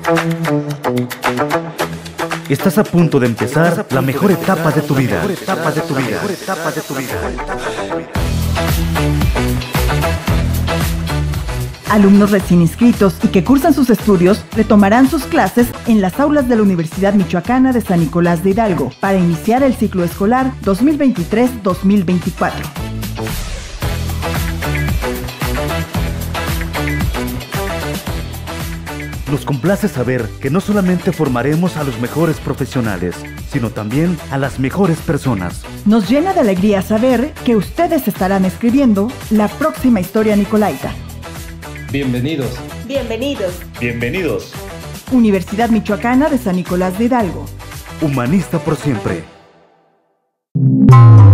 Estás a punto de empezar la mejor etapa de tu vida. Alumnos recién inscritos y que cursan sus estudios retomarán sus clases en las aulas de la Universidad Michoacana de San Nicolás de Hidalgo para iniciar el ciclo escolar 2023-2024. Nos complace saber que no solamente formaremos a los mejores profesionales, sino también a las mejores personas. Nos llena de alegría saber que ustedes estarán escribiendo la próxima historia nicolaita. Bienvenidos. Universidad Michoacana de San Nicolás de Hidalgo. Humanista por siempre.